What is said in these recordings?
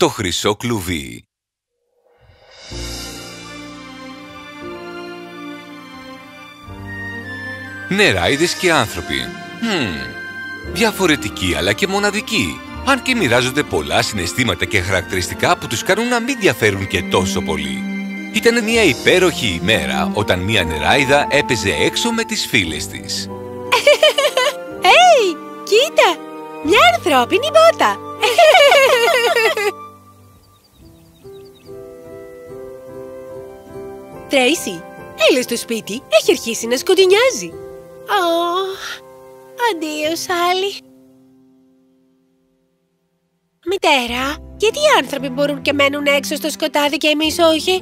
Το χρυσό κλουβί. Νεράιδες και άνθρωποι. Διαφορετικοί αλλά και μοναδικοί, αν και μοιράζονται πολλά συναισθήματα και χαρακτηριστικά που τους κάνουν να μην διαφέρουν και τόσο πολύ. Ήταν μια υπέροχη ημέρα όταν μια νεράιδα έπαιζε έξω με τις φίλες της. Hey, κοίτα! Μια ανθρώπινη μπότα! Τρέισι, έλα στο σπίτι, έχει αρχίσει να σκοτεινιάζει. Αντίο, Σάλι. Μητέρα, γιατί οι άνθρωποι μπορούν και μένουν έξω στο σκοτάδι και εμείς όχι?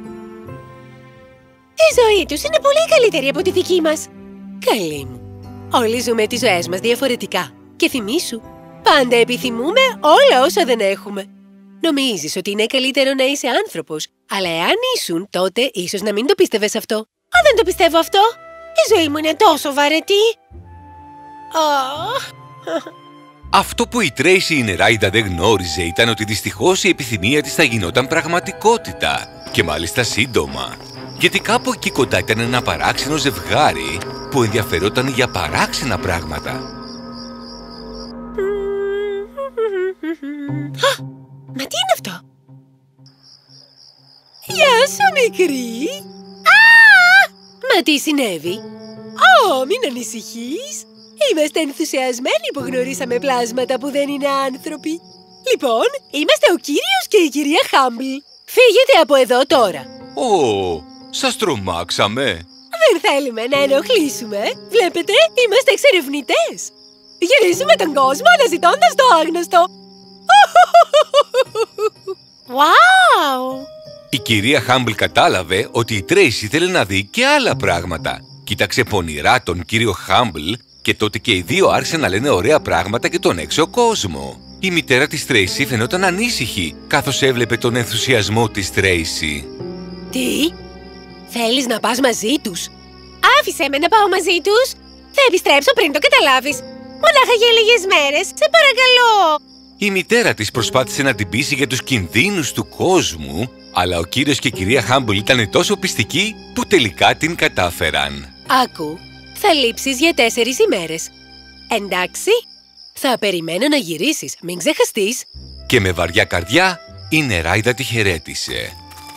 Η ζωή τους είναι πολύ καλύτερη από τη δική μας. Καλή μου. Όλοι ζούμε τις ζωές μας διαφορετικά. Και θυμήσου, πάντα επιθυμούμε όλα όσα δεν έχουμε. Νομίζεις ότι είναι καλύτερο να είσαι άνθρωπος, αλλά εάν ήσουν, τότε ίσως να μην το πίστευες αυτό. Αν δεν το πιστεύω αυτό, η ζωή μου είναι τόσο βαρετή. Αυτό που η Τρέισι η νεράιδα δεν γνώριζε ήταν ότι δυστυχώς η επιθυμία της θα γινόταν πραγματικότητα. Και μάλιστα σύντομα. Γιατί κάπου εκεί κοντά ήταν ένα παράξενο ζευγάρι που ενδιαφερόταν για παράξενα πράγματα. Μα τι είναι αυτό? Γεια σου, μικρή! Μα τι συνέβη? Μην ανησυχείς! Είμαστε ενθουσιασμένοι που γνωρίσαμε πλάσματα που δεν είναι άνθρωποι. Λοιπόν, είμαστε ο κύριος και η κυρία Χάμπλ. Φύγετε από εδώ τώρα. Σας τρομάξαμε. Δεν θέλουμε να ενοχλήσουμε. Βλέπετε, είμαστε εξερευνητές. Γυρίζουμε τον κόσμο αναζητώντας το άγνωστο. Wow! Η κυρία Χάμπλ κατάλαβε ότι η Τρέισι ήθελε να δει και άλλα πράγματα. Κοίταξε πονηρά τον κύριο Χάμπλ και τότε και οι δύο άρχισαν να λένε ωραία πράγματα και τον έξω κόσμο. Η μητέρα της Τρέισι φαινόταν ανήσυχη καθώς έβλεπε τον ενθουσιασμό της Τρέισι. Τι? Θέλεις να πας μαζί τους? Άφησέ με να πάω μαζί τους. Θα επιστρέψω πριν το καταλάβεις. Μονάχα για λίγες μέρες, σε παρακαλώ. Η μητέρα της προσπάθησε να την πείσει για τους κινδύνους του κόσμου, αλλά ο κύριος και η κυρία Χάμπλ ήταν τόσο πιστικοί που τελικά την κατάφεραν. Άκου, θα λείψεις για 4 ημέρες. Εντάξει, θα περιμένω να γυρίσεις, μην ξεχαστείς. Και με βαριά καρδιά η νεράιδα τη χαιρέτησε.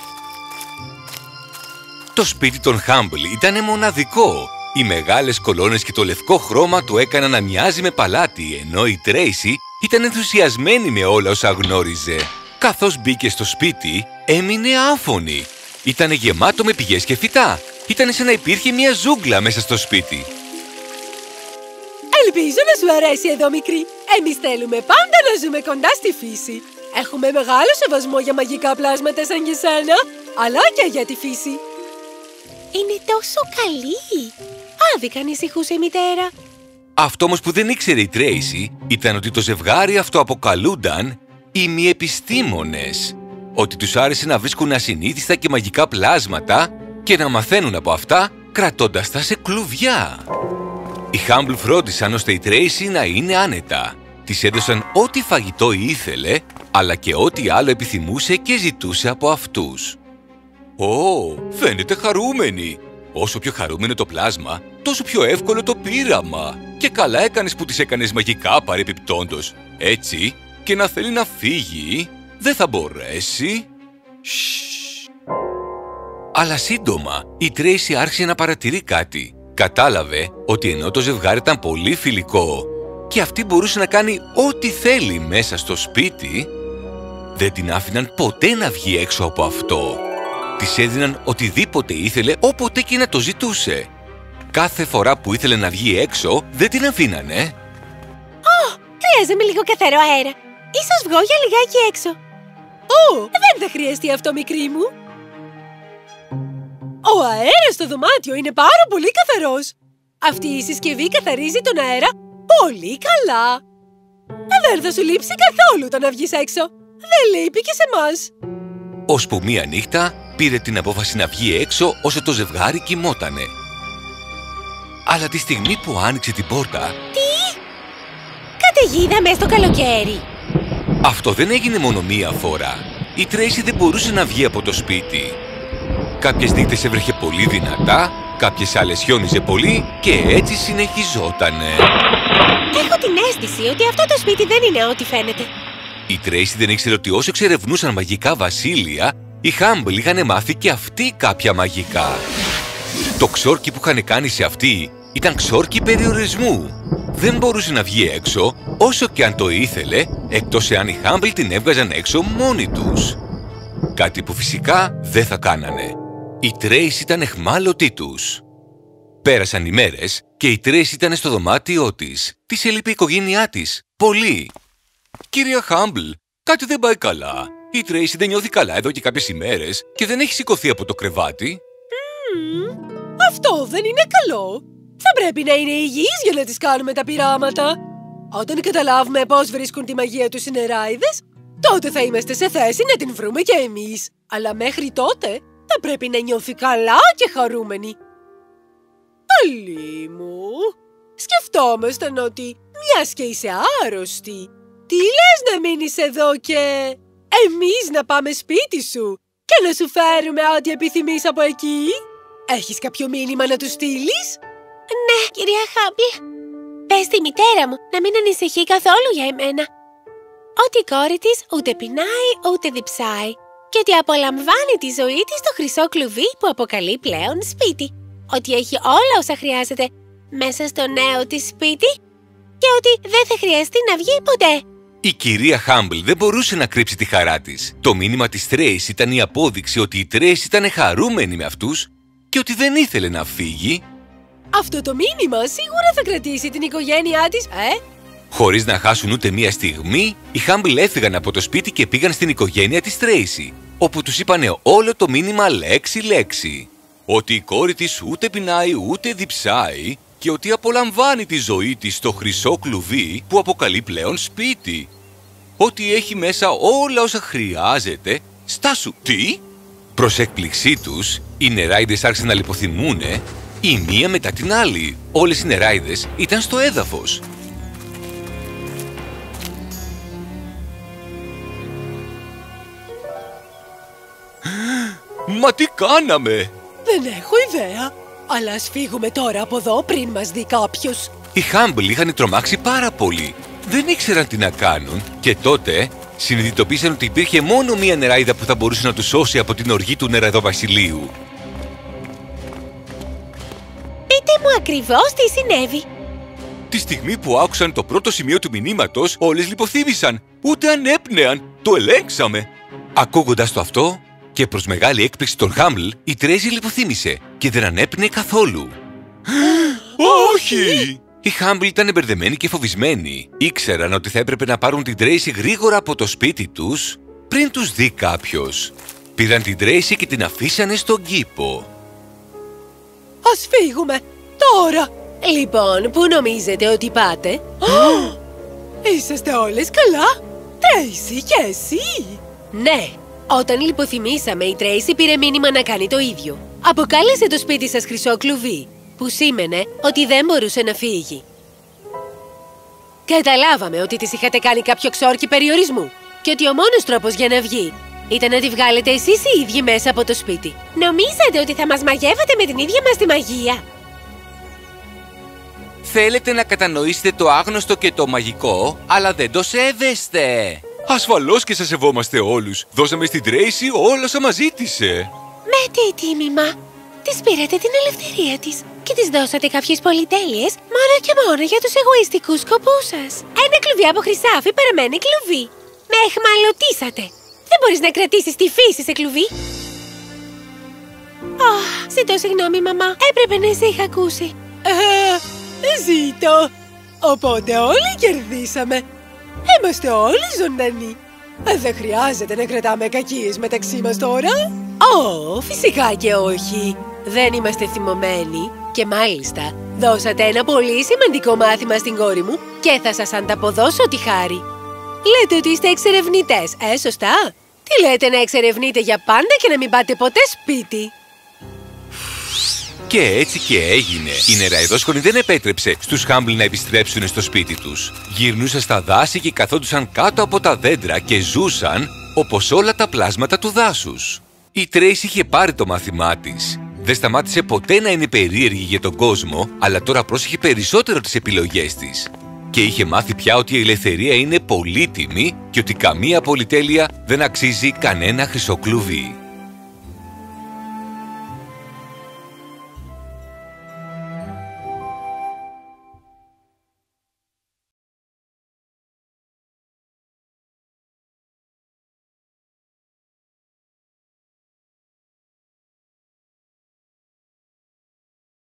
Το σπίτι των Χάμπλ ήταν μοναδικό. Οι μεγάλες κολόνες και το λευκό χρώμα του έκαναν να μοιάζει με παλάτι, ενώ η Τρέισι ήταν ενθουσιασμένη με όλα όσα γνώριζε. Καθώς μπήκε στο σπίτι, έμεινε άφωνη. Ήτανε γεμάτο με πηγές και φυτά. Ήτανε σαν να υπήρχε μια ζούγκλα μέσα στο σπίτι. Ελπίζω να σου αρέσει εδώ, μικρή. Εμείς θέλουμε πάντα να ζούμε κοντά στη φύση. Έχουμε μεγάλο σεβασμό για μαγικά πλάσματα σαν και σένα, αλλά και για τη φύση. Είναι τόσο καλή. Άδικα ανησυχούσε η μητέρα. Αυτό όμως που δεν ήξερε η Τρέισι ήταν ότι το ζευγάρι αυτό αποκαλούνταν ημιεπιστήμονες. Ότι τους άρεσε να βρίσκουν ασυνήθιστα και μαγικά πλάσματα και να μαθαίνουν από αυτά κρατώντας τα σε κλουβιά. Οι Χάμπλ φρόντισαν ώστε η Τρέισι να είναι άνετα. Της έδωσαν ό,τι φαγητό ήθελε, αλλά και ό,τι άλλο επιθυμούσε και ζητούσε από αυτούς. Φαίνεται χαρούμενη. Όσο πιο χαρούμενο το πλάσμα, τόσο πιο εύκολο το πείραμα. Και καλά έκανες που της έκανες μαγικά παρεπιπτόντως. Έτσι, και να θέλει να φύγει, δεν θα μπορέσει. Αλλά σύντομα, η Τρέισι άρχισε να παρατηρεί κάτι. Κατάλαβε ότι ενώ το ζευγάρι ήταν πολύ φιλικό και αυτή μπορούσε να κάνει ό,τι θέλει μέσα στο σπίτι, δεν την άφηναν ποτέ να βγει έξω από αυτό. Της έδιναν οτιδήποτε ήθελε όποτε και να το ζητούσε. Κάθε φορά που ήθελε να βγει έξω, δεν την αφήνανε. Χρειάζομαι λίγο καθαρό αέρα. Ίσως βγω για λιγάκι έξω. Δεν θα χρειαστεί αυτό, μικρή μου. Ο αέρας στο δωμάτιο είναι πάρα πολύ καθαρός. Αυτή η συσκευή καθαρίζει τον αέρα πολύ καλά. Δεν θα σου λείψει καθόλου το να βγεις έξω. Δεν λείπει και σε μας. Ώσπου μία νύχτα πήρε την απόφαση να βγει έξω όσο το ζευγάρι κοιμότανε. Αλλά τη στιγμή που άνοιξε την πόρτα... Τι? Καταιγίδα μες στο καλοκαίρι. Αυτό δεν έγινε μόνο μία φορά. Η Τρέισι δεν μπορούσε να βγει από το σπίτι. Κάποιες νύχτες έβρεχε πολύ δυνατά, κάποιες άλλες χιόνιζε πολύ και έτσι συνεχιζότανε. Έχω την αίσθηση ότι αυτό το σπίτι δεν είναι ό,τι φαίνεται. Η Τρέισι δεν ήξερε ότι όσο εξερευνούσαν μαγικά βασίλεια, οι Χάμπλ είχαν μάθει και αυτοί κάποια μαγικά. Το ξόρκι που είχαν κάνει σε αυτή ήταν ξόρκι περιορισμού. Δεν μπορούσε να βγει έξω όσο και αν το ήθελε, εκτός εάν οι Χάμπλ την έβγαζαν έξω μόνοι τους. Κάτι που φυσικά δεν θα κάνανε. Η Τρέισι ήταν αιχμάλωτή τους. Πέρασαν οι μέρες και η Τρέισι ήταν στο δωμάτιό της. Της έλειπε η οικογένειά της. Πολύ. «Κυρία Χάμπλ, κάτι δεν πάει καλά. Η Τρέισι δεν νιώθει καλά εδώ και κάποιες ημέρες και δεν έχει σηκωθεί από το κρεβάτι». Αυτό δεν είναι καλό. Θα πρέπει να είναι υγιής για να τις κάνουμε τα πειράματα. Όταν καταλάβουμε πώς βρίσκουν τη μαγεία τους οι νεράιδες, τότε θα είμαστε σε θέση να την βρούμε και εμείς. Αλλά μέχρι τότε θα πρέπει να νιώθει καλά και χαρούμενη. Αλή μου, σκεφτόμασταν ότι μιας και είσαι άρρωστη, τι λες να μείνεις εδώ και εμείς να πάμε σπίτι σου και να σου φέρουμε ό,τι επιθυμείς από εκεί? Έχεις κάποιο μήνυμα να του στείλεις? Ναι, κυρία Χάμπλ. Πες στη μητέρα μου να μην ανησυχεί καθόλου για εμένα. Ότι η κόρη της ούτε πεινάει ούτε διψάει και ότι απολαμβάνει τη ζωή της στο χρυσό κλουβί που αποκαλεί πλέον σπίτι. Ότι έχει όλα όσα χρειάζεται μέσα στο νέο της σπίτι και ότι δεν θα χρειαστεί να βγει ποτέ. Η κυρία Χάμπλ δεν μπορούσε να κρύψει τη χαρά της. Το μήνυμα της Τρέισι ήταν η απόδειξη ότι η Τρέισι ήταν χαρούμενη με αυτούς και ότι δεν ήθελε να φύγει. Αυτό το μήνυμα σίγουρα θα κρατήσει την οικογένειά της, Χωρίς να χάσουν ούτε μία στιγμή, οι Χάμπλ έφυγαν από το σπίτι και πήγαν στην οικογένεια της Τρέισι, όπου τους είπανε όλο το μήνυμα λέξη-λέξη. Ότι η κόρη της ούτε πεινάει ούτε διψάει και ότι απολαμβάνει τη ζωή της στο χρυσό κλουβί που αποκαλεί πλέον σπίτι. Ότι έχει μέσα όλα όσα χρειάζεται. Στάσου, τι? Προς έκπληξή τους, οι νεράιδες άρχισαν να λιποθυμούνε η μία μετά την άλλη. Όλες οι νεράιδες ήταν στο έδαφος. Μα τι κάναμε? Δεν έχω ιδέα, αλλά ας φύγουμε τώρα από εδώ πριν μας δει κάποιος. Οι Χάμπλ είχαν τρομάξει πάρα πολύ. Δεν ήξεραν τι να κάνουν και τότε συνειδητοποίησαν ότι υπήρχε μόνο μία νεράιδα που θα μπορούσε να τους σώσει από την οργή του νεραϊδοβασιλείου. Πείτε μου ακριβώς τι συνέβη. Τη στιγμή που άκουσαν το πρώτο σημείο του μηνύματος, όλες λιποθύμησαν. Ούτε ανέπνεαν. Το ελέγξαμε. Ακούγοντας το αυτό και προς μεγάλη έκπληξη των Χάμπλ, η Τρέισι λιποθύμησε και δεν ανέπνεε καθόλου. Όχι! Οι Χάμπλ ήταν μπερδεμένοι και φοβισμένοι. Ήξεραν ότι θα έπρεπε να πάρουν την Τρέισι γρήγορα από το σπίτι τους πριν τους δει κάποιος. Πήραν την Τρέισι και την αφήσανε στον κήπο. Ας φύγουμε τώρα! Λοιπόν, πού νομίζετε ότι πάτε? Είσαστε όλες καλά? Τρέισι και εσύ? Ναι, όταν λιποθυμήσαμε η Τρέισι πήρε μήνυμα να κάνει το ίδιο. Αποκάλεσε το σπίτι σας χρυσό κλουβί, που σήμαινε ότι δεν μπορούσε να φύγει. Καταλάβαμε ότι της είχατε κάνει κάποιο ξόρκι περιορισμού και ότι ο μόνος τρόπος για να βγει ήταν να τη βγάλετε εσείς οι ίδιοι μέσα από το σπίτι. Νομίζατε ότι θα μας μαγεύατε με την ίδια μας τη μαγεία? Θέλετε να κατανοήσετε το άγνωστο και το μαγικό, αλλά δεν το σέβεστε. Ασφαλώς και σας σεβόμαστε όλους. Δώσαμε στην Τρέισι όλα όσα μας ζήτησε. Με τι τίμημα? Της πήρατε την ελευθερία της και της δώσατε κάποιες πολυτέλειες μόνο και μόνο για τους εγωιστικούς σκοπούς σας. Ένα κλουβί από χρυσάφι παραμένει κλουβί. Με εχμαλωτήσατε. Δεν μπορείς να κρατήσεις τη φύση σε κλουβί. Ζητώ συγγνώμη, μαμά. Έπρεπε να σε είχα ακούσει. Ζήτω. Οπότε όλοι κερδίσαμε. Είμαστε όλοι ζωντανοί. Δεν χρειάζεται να κρατάμε κακίες μεταξύ μας τώρα. Φυσικά και όχι. Δεν είμαστε θυμωμένοι. Και μάλιστα, δώσατε ένα πολύ σημαντικό μάθημα στην κόρη μου και θα σας ανταποδώσω τη χάρη. Λέτε ότι είστε εξερευνητές, σωστά? Τι λέτε να εξερευνείτε για πάντα και να μην πάτε ποτέ σπίτι? Και έτσι και έγινε. Η νεραϊδόσκονη δεν επέτρεψε στους Χάμπλ να επιστρέψουν στο σπίτι τους. Γυρνούσαν στα δάση και καθόντουσαν κάτω από τα δέντρα και ζούσαν όπως όλα τα πλάσματα του δάσους. Η Τρέισι είχε πάρει το μάθημά της. Δεν σταμάτησε ποτέ να είναι περίεργη για τον κόσμο, αλλά τώρα πρόσεχε περισσότερο τις επιλογές της. Και είχε μάθει πια ότι η ελευθερία είναι πολύτιμη και ότι καμία πολυτέλεια δεν αξίζει κανένα χρυσό κλουβί.